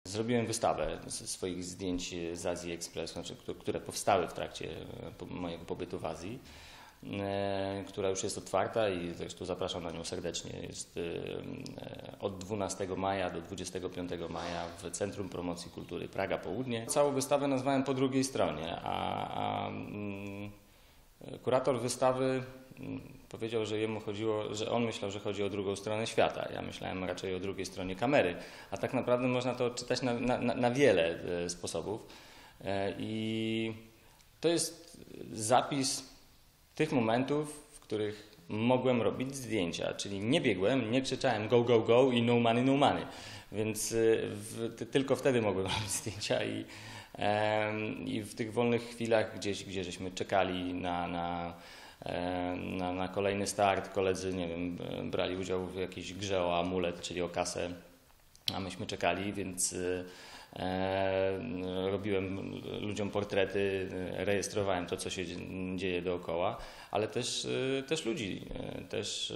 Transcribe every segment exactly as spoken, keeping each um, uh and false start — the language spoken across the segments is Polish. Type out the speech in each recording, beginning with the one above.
Zrobiłem wystawę ze swoich zdjęć z Azji Express, znaczy, które powstały w trakcie mojego pobytu w Azji, która już jest otwarta i zresztą zapraszam na nią serdecznie. Jest od dwunastego maja do dwudziestego piątego maja w Centrum Promocji Kultury Praga Południe. Całą wystawę nazwałem Po drugiej stronie, a, a kurator wystawy powiedział, że jemu chodziło, że on myślał, że chodzi o drugą stronę świata. Ja myślałem raczej o drugiej stronie kamery, a tak naprawdę można to odczytać na, na, na wiele sposobów. I to jest zapis tych momentów, w których mogłem robić zdjęcia, czyli nie biegłem, nie krzyczałem go, go, go i no money, no money, więc w, tylko wtedy mogłem robić zdjęcia i, i w tych wolnych chwilach gdzieś, gdzie żeśmy czekali na, na, na, na kolejny start, koledzy, nie wiem, brali udział w jakiejś grze o amulet, czyli o kasę, a myśmy czekali, więc E, robiłem ludziom portrety, rejestrowałem to, co się dzieje dookoła, ale też, też ludzi, też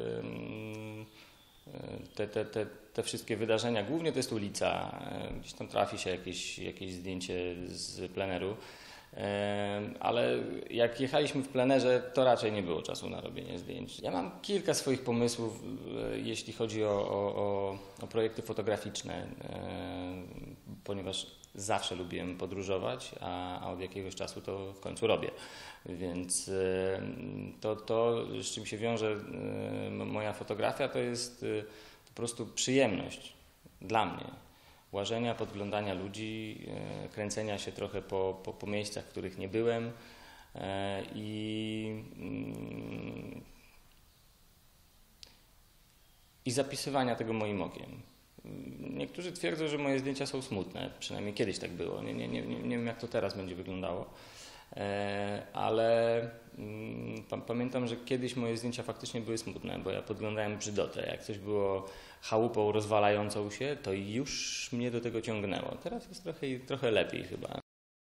te, te, te, te wszystkie wydarzenia, głównie to jest ulica, gdzieś tam trafi się jakieś, jakieś zdjęcie z pleneru, ale jak jechaliśmy w plenerze, to raczej nie było czasu na robienie zdjęć. Ja mam kilka swoich pomysłów, jeśli chodzi o, o, o projekty fotograficzne, ponieważ zawsze lubiłem podróżować, a, a od jakiegoś czasu to w końcu robię. Więc to, to, z czym się wiąże moja fotografia, to jest po prostu przyjemność dla mnie. Łażenia, podglądania ludzi, kręcenia się trochę po, po, po miejscach, w których nie byłem i, i zapisywania tego moim okiem. Niektórzy twierdzą, że moje zdjęcia są smutne, przynajmniej kiedyś tak było. Nie, nie, nie, nie wiem, jak to teraz będzie wyglądało, ale pamiętam, że kiedyś moje zdjęcia faktycznie były smutne, bo ja podglądałem brzydotę. Jak coś było chałupą rozwalającą się, to już mnie do tego ciągnęło. Teraz jest trochę, trochę lepiej chyba.